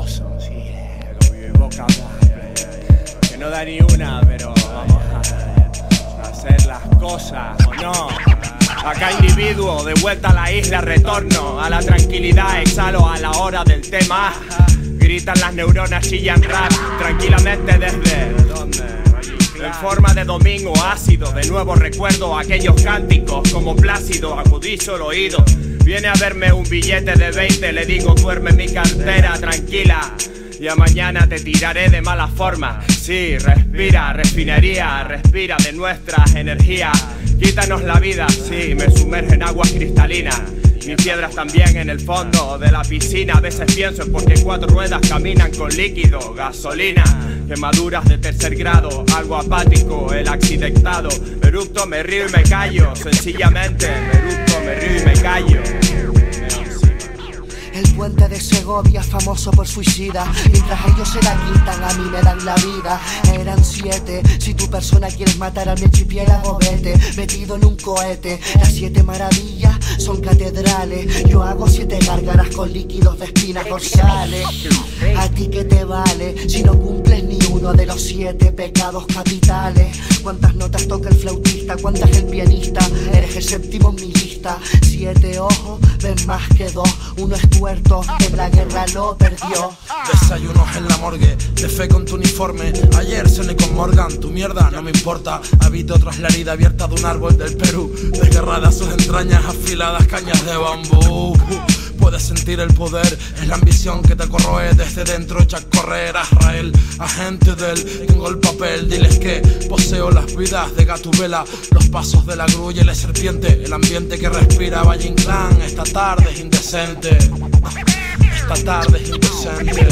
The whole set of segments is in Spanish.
famoso, sí, con mi boca que no da ni una, pero vamos a hacer las cosas, ¿o no? Acá individuo, de vuelta a la isla, retorno a la tranquilidad, exhalo a la hora del tema. Gritan las neuronas, chillan rap, tranquilamente desde en forma de domingo ácido. De nuevo recuerdo aquellos cánticos como Plácido, agudizo el oído. Viene a verme un billete de 20, le digo duerme en mi cartera, tranquila. Ya mañana te tiraré de mala forma. Sí, respira, refinería, respira de nuestras energías. Quítanos la vida, sí, me sumerge en aguas cristalinas. Mis piedras también en el fondo de la piscina. A veces pienso en por qué 4 ruedas caminan con líquido, gasolina. Quemaduras de tercer grado, algo apático, el accidentado. Me eructo, me río y me callo. Sencillamente, me eructo, me río y me callo. El puente de Segovia, famoso por suicida. Mientras ellos se la quitan, a mí me dan la vida. Eran 7, si tu persona quieres matar a mi archipiélago, vete. Metido en un cohete, las 7 maravillas son catedrales. Yo hago 7 gárgaras con líquidos de espinas dorsales. ¿A ti qué te vale si no cumples ni uno de los 7 pecados capitales? ¿Cuántas notas toca el flautista? ¿Cuántas el pianista? Eres el séptimo en mi lista. 7 ojos ven más que 2. Uno es tuerto, en la guerra lo perdió. Desayunos en la morgue, de fe con tu uniforme. Ayer cené con Morgan, tu mierda no me importa. Habito tras la herida abierta de un árbol del Perú. Desgarradas sus entrañas, afiladas cañas de bambú. Puedes sentir el poder, es la ambición que te corroe desde dentro. Echa a correr a Israel, agente del. Tengo el papel, diles que poseo las vidas de Gatubela. Los pasos de la grulla y la serpiente. El ambiente que respira Valle Inclán. Esta tarde es indecente. Esta tarde es indecente.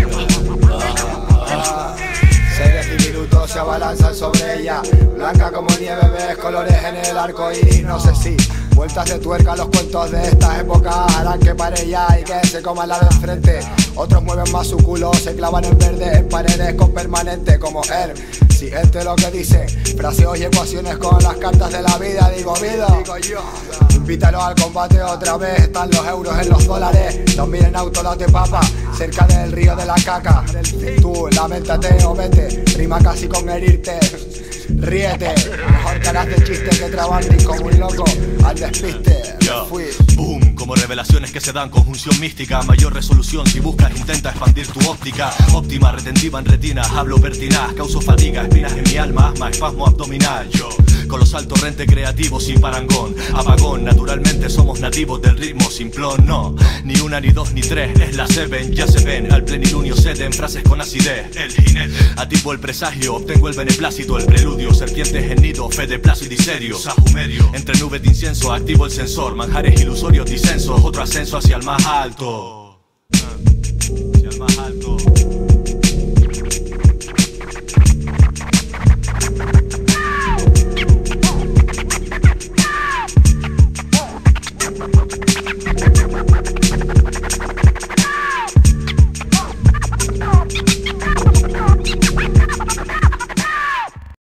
Seres diminutos se abalanzan sobre ella. Blanca como nieve, ves colores en el arco iris. No sé si vueltas de tuerca, los cuentos de estas épocas harán que pare ya y que se coma la de enfrente. Otros mueven más su culo, se clavan en verde en paredes con permanente como él. Siguiente lo que dice, fraseos y ecuaciones con las cartas de la vida. Digo vida, digo yo. Invítalo al combate otra vez, están los euros en los dólares. 2000 en auto, date papa, cerca del río de la caca. Tú lamentate o vete, rima casi con herirte. Ríete, mejor caras de chiste que trabarte como un loco al despiste. Fui. Boom, como revelaciones que se dan, conjunción mística. Mayor resolución si buscas, intenta expandir tu óptica. Óptima, retentiva en retina, hablo pertinaz. Causo fatiga, espinas en mi alma, asma, espasmo abdominal. Yo, colosal torrente creativo sin parangón. Apagón, naturalmente somos nativos del ritmo simplón. No, ni una, ni dos, ni tres, es la seven. Ya se ven, al plenilunio ceden frases con acidez. El jinete, atipo el presagio, obtengo el beneplácito, el preludio. Serpientes en nido, fe de plazo y diserio. Sajumerio, entre nubes de incienso, activo el sensor. Manjares ilusorios, disensos, otro ascenso hacia el más alto. Hacia el más alto.